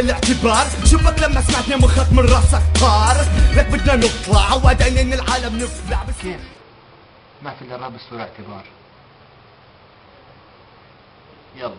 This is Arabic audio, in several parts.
عامل اعتبار. شوفك لما سمعتني مخك من راسك طار. لك بدنا نطلع وعدنا ان العالم نفلع. بس كيف؟ ما في الا الراب السوري اعتبار. يلا.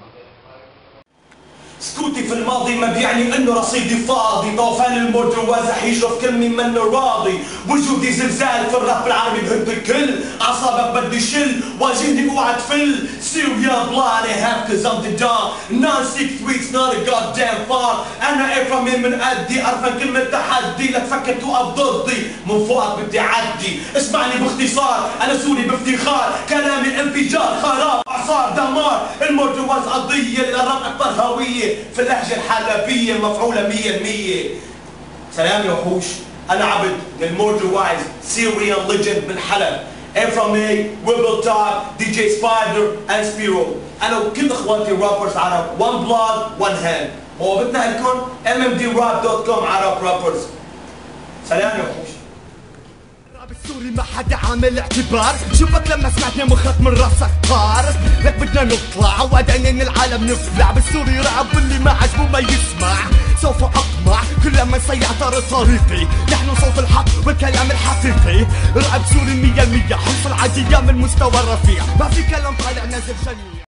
سكوتي في الماضي ما بيعني انه رصيدي فاضي. طوفان الموت وازح يشرف كل مين منه راضي. وجودي زلزال في الراب العربي بهد الكل. اعصابك بدي شل واجهني اوعى تفل. Syria blood I have cause I'm the dawn. 963 it's not a goddamn far. انا اكرم من قدي ارفع كلمة تحدي. لا تفكر توقف ضدي من فوقك بدي اعدي. اسمعني باختصار انا سوري بافتخار. كلامي انفجار خراب اعصار دمار. الموت واز قضية للراب اكبر هوية في اللهجة الحلبية مفعولة 100%. سلام يا وحوش. أنا عبد للمورجو وايز سيريان ليجند من حلب. FMA, Wibble Top, DJ Spider and Spiro. أنا وكل إخواتي رابرز عرب. One blood, one hand. هو بدنا لكم mmdrap.com عرب رابرز. سلام يا وحوش. السوري ما حدا عامل اعتبار. شوفك لما سمعتني مخك من راسك طار. لك بدنا نطلع وعدنا ان العالم نفلع. بالسوري راب اللي ما عجبه ما يسمع. سوف اقمع كل من سيعترض طريقي. نحن صوت الحق والكلام الحقيقي. راب سوري 100% حصل عادية من مستوى رفيع. ما في كلام طالع نازل شنيع.